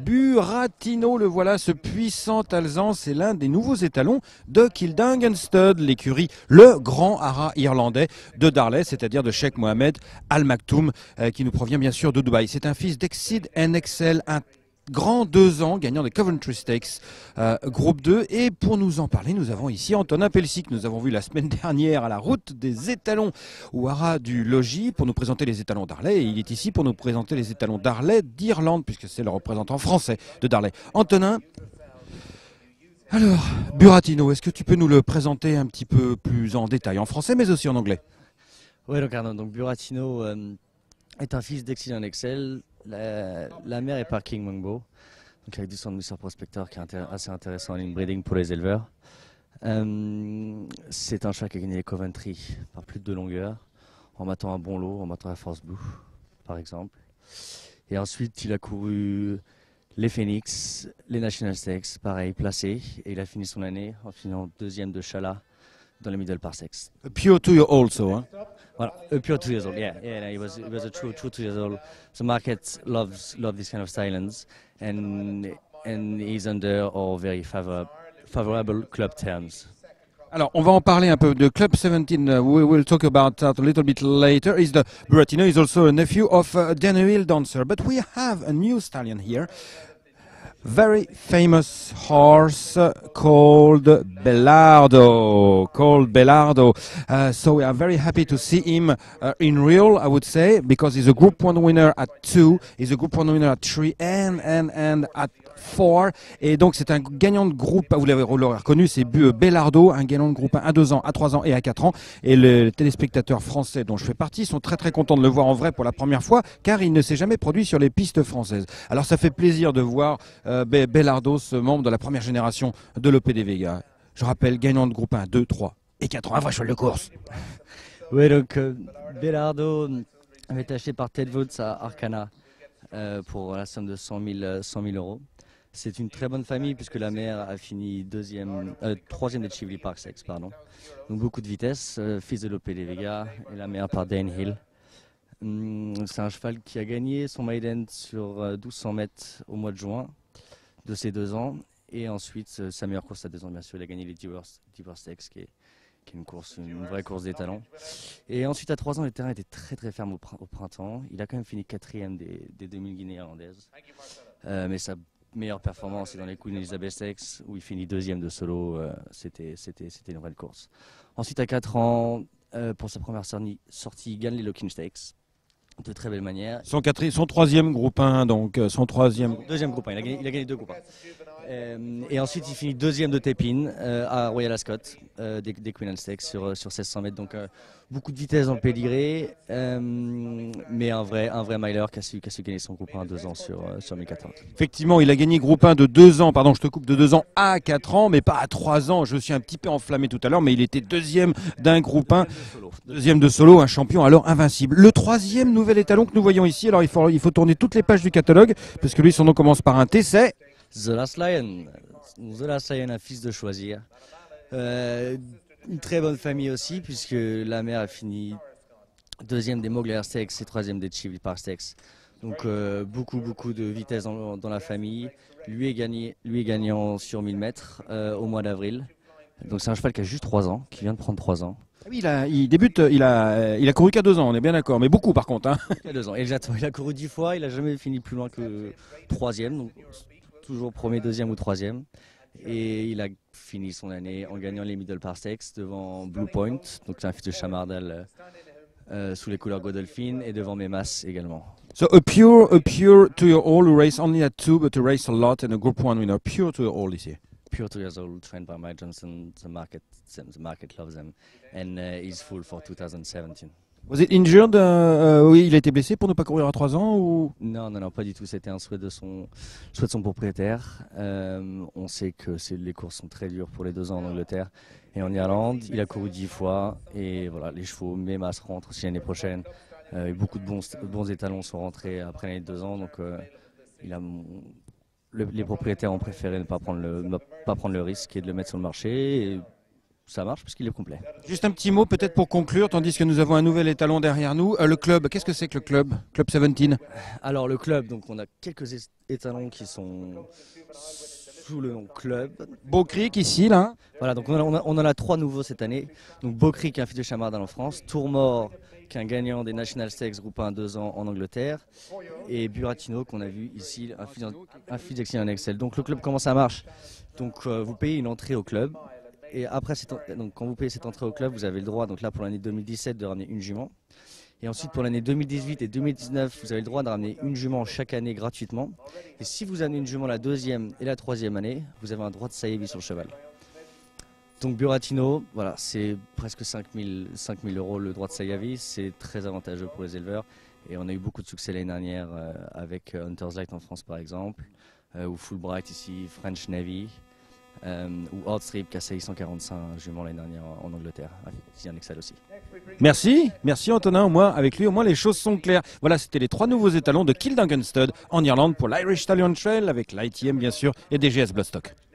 Buratino, le voilà, ce puissant alezan, c'est l'un des nouveaux étalons de Kildare Stud, l'écurie, le grand haras irlandais de Darley, c'est-à-dire de Sheikh Mohammed Al Maktoum, qui nous provient bien sûr de Dubaï. C'est un fils d'Exceed NXL, un grand 2 ans, gagnant des Coventry Stakes, groupe 2. Et pour nous en parler, nous avons ici Antonin Pelsi, que nous avons vu la semaine dernière à la route des étalons au haras du Logis pour nous présenter les étalons Darley. Et il est ici pour nous présenter les étalons Darley d'Irlande, puisque c'est le représentant français de Darley. Antonin, alors, Buratino, est-ce que tu peux nous le présenter un petit peu plus en détail, en français mais aussi en anglais? Oui, donc Buratino est un fils d'Exceed NXL. La mère est par King Mungbo, donc avec du sang de Mr. Prospector qui est assez intéressant en inbreeding pour les éleveurs. C'est un chat qui a gagné les Coventry par plus de 2 longueurs, en battant un bon lot, en battant la Force Blue, par exemple. Et ensuite, il a couru les Phoenix, les National Stakes, pareil, placé. Et il a fini son année en finant 2e de Chala dans les Middle Parsecs. Pure 2-year-old, so, hein? Well, pure 2 years old, yeah. No, he was a true 2 years old. The market loves this kind of stallions, and he's under all very favorable club terms. Alors, on va en parler un peu de Club 17. We will talk about that a little bit later. Buratino is also a nephew of Daniel Dancer, but we have a new stallion here. Very famous horse called Belardo. So we are very happy to see him in real, I would say, because he's a Group 1 winner at 2, he's a Group 1 winner at 3 and at 4. Et donc c'est un gagnant de groupe, vous l'aurez reconnu, c'est Belardo, un gagnant de groupe 1 à 2 ans, à 3 ans et à 4 ans. Et les téléspectateurs français dont je fais partie sont très très contents de le voir en vrai pour la première fois, car il ne s'est jamais produit sur les pistes françaises. Alors ça fait plaisir de voir Belardo, ce membre de la première génération de l'OPD Vega. Je rappelle, gagnant de groupe 1, 2, 3 et 4 ans, un vrai cheval de course. Oui, donc Belardo avait été acheté par Ted Woods à Arcana pour la somme de 100 000 euros. C'est une très bonne famille puisque la mère a fini 3e des Chively Parsecs, pardon. Donc beaucoup de vitesse, fils de l'OPD Vega et la mère par Dane Hill. C'est un cheval qui a gagné son maiden sur 1200 mètres au mois de juin de ses 2 ans. Et ensuite, sa meilleure course à 2 ans, bien sûr, il a gagné les Divorce Stakes, qui est une vraie course des talents. Et ensuite, à 3 ans, le terrain était très très ferme au printemps. Il a quand même fini 4e des 2000 Guinées irlandaises. Mais sa meilleure performance est dans les Queen Elizabeth Stakes, où il finit 2e de solo. C'était une vraie course. Ensuite, à 4 ans, pour sa première sortie, il gagne les Locking Stakes. De très belle manière. Son 3e groupe 1, donc son 3e. 2e groupe 1, il a gagné 2 groupes 1. Et ensuite, il finit 2e de Tépine à Royal Ascot, des Queen Anne Stakes sur 1600 mètres. Donc beaucoup de vitesse dans le pédigré, mais un vrai miler qui a su gagner son groupe 1 à 2 ans sur 1400. Effectivement, il a gagné groupe 1 de 2 ans, pardon, je te coupe, de 2 ans à 4 ans, mais pas à 3 ans. Je suis un petit peu enflammé tout à l'heure, mais il était 2e d'un groupe 1, 2e de solo, un champion alors invincible. Le 3e nouvel étalon que nous voyons ici, alors il faut tourner toutes les pages du catalogue, parce que lui, son nom commence par un T, c'est The Last Lion. The Last Lion, un fils de choisir. Une très bonne famille aussi, puisque la mère a fini 2e des Mogler Stakes et 3e des Chively Park Stakes. Donc beaucoup de vitesse dans la famille. Lui est gagnant sur 1000 mètres au mois d'avril. Donc c'est un cheval qui a juste 3 ans, qui vient de prendre 3 ans. Oui, il a couru qu'à 2 ans, on est bien d'accord, mais beaucoup par contre. Hein. Il a 2 ans, exactement. Il a couru 10 fois, il n'a jamais fini plus loin que 3e, donc toujours premier, 2e ou 3e. Et il a fini son année en gagnant les Middle Parsecs devant Blue Point, donc c'est un fils de Chamardal sous les couleurs Godolphin, et devant Memas également. So a pure 2-year-old who race only at 2 but to race a lot and a Group 1 winner, pure 2-year-old ici. Pure 2 years old, trained by Mike Johnson. The market loves him, and he's full for 2017. Was it injured? Oui, il a été blessé pour ne pas courir à 3 ans ou? Non, pas du tout. C'était un souhait de son propriétaire. On sait que les courses sont très dures pour les 2 ans en Angleterre et en Irlande. Il a couru 10 fois et voilà, les chevaux, Memas rentre aussi l'année prochaine. Beaucoup de bons étalons sont rentrés après l'année de 2 ans, donc les propriétaires ont préféré ne pas prendre le risque et de le mettre sur le marché. Et ça marche parce qu'il est complet. Juste un petit mot peut-être pour conclure, tandis que nous avons un nouvel étalon derrière nous. Le club, qu'est-ce que c'est que le club? Club 17? Alors le club, donc on a quelques étalons qui sont sous le nom club. Beau Creek ici, là. Voilà, donc on en a 3 nouveaux cette année. Donc Beau Creek, qui est un fils de Chamardin en France, Tourmort, qui est un gagnant des National Stakes Groupe 1 2 ans en Angleterre, et Buratino qu'on a vu ici, un fils d'Excellent en Excel. Donc le club, comment ça marche? Donc vous payez une entrée au club, et après donc, quand vous payez cette entrée au club, vous avez le droit, donc là pour l'année 2017, de ramener une jument. Et ensuite, pour l'année 2018 et 2019, vous avez le droit de ramener une jument chaque année gratuitement. Et si vous amenez une jument la 2e et la 3e année, vous avez un droit de saillie sur le cheval. Donc Buratino, voilà, c'est presque 5 000 € le droit de saillie. C'est très avantageux pour les éleveurs. Et on a eu beaucoup de succès l'année dernière avec Hunter's Light en France par exemple, ou Fulbright ici, French Navy, ou Hardstrip qui a sailli 145 juments l'année dernière en Angleterre. C'est un Excel aussi. Merci Antonin, avec lui au moins les choses sont claires. Voilà, c'était les 3 nouveaux étalons de Kildungan Stud en Irlande pour l'Irish Stallion Trail avec l'ITM bien sûr et DGS Bloodstock.